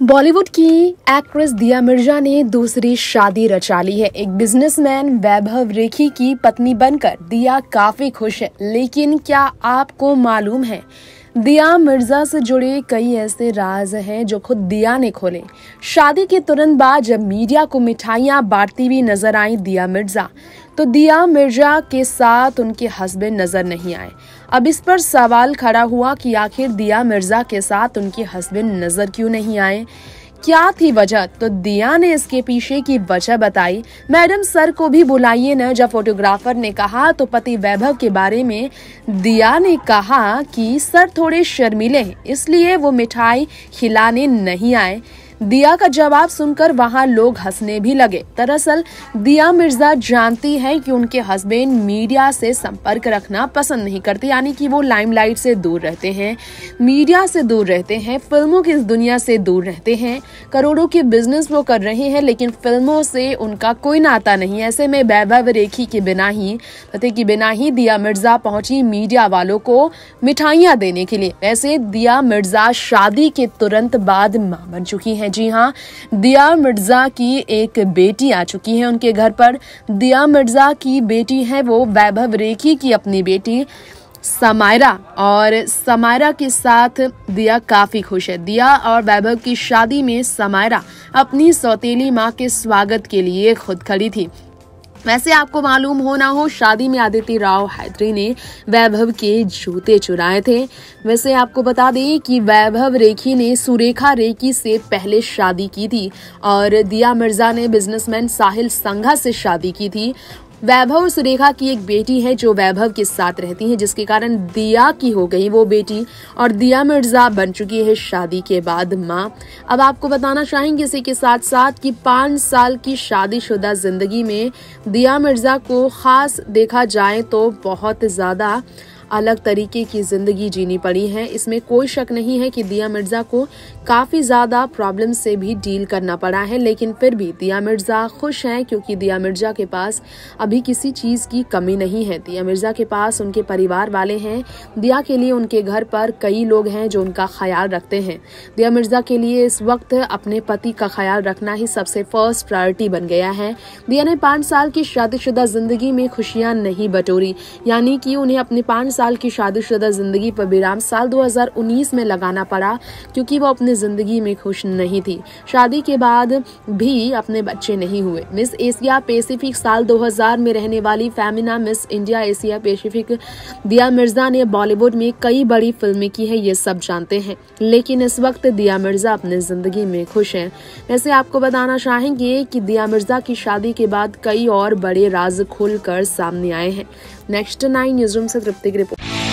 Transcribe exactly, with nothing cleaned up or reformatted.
बॉलीवुड की एक्ट्रेस दिया मिर्जा ने दूसरी शादी रचा ली है। एक बिजनेसमैन वैभव रेखी की पत्नी बनकर दिया काफी खुश है। लेकिन क्या आपको मालूम है, दिया मिर्जा से जुड़े कई ऐसे राज हैं जो खुद दिया ने खोले। शादी के तुरंत बाद जब मीडिया को मिठाइयां बांटती हुई नजर आई दिया मिर्जा, तो दिया मिर्जा के साथ उनके हस्बैंड नजर नहीं आए। अब इस पर सवाल खड़ा हुआ कि आखिर दिया मिर्जा के साथ उनके हस्बैंड नजर क्यों नहीं आए, क्या थी वजह। तो दिया ने इसके पीछे की वजह बताई। मैडम सर को भी बुलाइए न। जब फोटोग्राफर ने कहा तो पति वैभव के बारे में दिया ने कहा कि सर थोड़े शर्मीले हैं, इसलिए वो मिठाई खिलाने नहीं आए। दिया का जवाब सुनकर वहां लोग हंसने भी लगे। दरअसल दिया मिर्जा जानती है कि उनके हस्बैंड मीडिया से संपर्क रखना पसंद नहीं करते, यानी कि वो लाइमलाइट से दूर रहते हैं, मीडिया से दूर रहते हैं, फिल्मों की इस दुनिया से दूर रहते हैं। करोड़ों के बिजनेस वो कर रहे हैं, लेकिन फिल्मों से उनका कोई नाता नहीं। ऐसे में वैभव रेखी के बिना ही पति के बिना ही दिया मिर्जा पहुंची मीडिया वालों को मिठाइयां देने के लिए। वैसे दिया मिर्जा शादी के तुरंत बाद मां बन चुकी है। जी हाँ, दिया मिर्जा की एक बेटी आ चुकी है उनके घर पर। दिया मिर्जा की बेटी है वो वैभव रेखी की अपनी बेटी समायरा, और समायरा के साथ दिया काफी खुश है। दिया और वैभव की शादी में समायरा अपनी सौतेली मां के स्वागत के लिए खुद खड़ी थी। वैसे आपको मालूम हो ना हो, शादी में आदित्य राव हैदरी ने वैभव के जूते चुराए थे। वैसे आपको बता दें कि वैभव रेखी ने सुरेखा रेखी से पहले शादी की थी और दिया मिर्जा ने बिजनेसमैन साहिल संघा से शादी की थी। वैभव और सुरेखा की एक बेटी है जो वैभव के साथ रहती है, जिसके कारण दिया की हो गई वो बेटी, और दिया मिर्जा बन चुकी है शादी के बाद मां। अब आपको बताना चाहेंगे इसी के साथ साथ कि पाँच साल की शादीशुदा जिंदगी में दिया मिर्जा को खास देखा जाए तो बहुत ज्यादा अलग तरीके की जिंदगी जीनी पड़ी है। इसमें कोई शक नहीं है कि दिया मिर्जा को काफी ज्यादा प्रॉब्लम से भी डील करना पड़ा है, लेकिन फिर भी दिया मिर्जा खुश हैं क्योंकि दिया मिर्जा के पास अभी किसी चीज की कमी नहीं है। दिया मिर्जा के पास उनके परिवार वाले हैं। दिया के लिए उनके घर पर कई लोग हैं जो उनका ख्याल रखते हैं। दिया मिर्जा के लिए इस वक्त अपने पति का ख्याल रखना ही सबसे फर्स्ट प्रायोरिटी बन गया है। दिया ने पांच साल की शादीशुदा जिंदगी में खुशियां नहीं बटोरी, यानी कि उन्हें अपने पांच साल की शादीशुदा जिंदगी पर विराम साल दो हज़ार उन्नीस में लगाना पड़ा, क्योंकि वो अपनी जिंदगी में खुश नहीं थी। शादी के बाद भी अपने बच्चे नहीं हुए। मिस एशिया पैसिफिक साल दो हज़ार में रहने वाली Femina Miss India Asia Pacific Dia Mirza ने बॉलीवुड में कई बड़ी फिल्में की है, ये सब जानते हैं, लेकिन इस वक्त दिया मिर्जा अपनी जिंदगी में खुश हैं। वैसे आपको बताना चाहेंगे कि दिया मिर्जा की शादी के बाद कई और बड़े राज खुलकर सामने आए हैं। नेक्स्ट नाइन न्यूज़ रूम से तृप्ति की रिपोर्ट।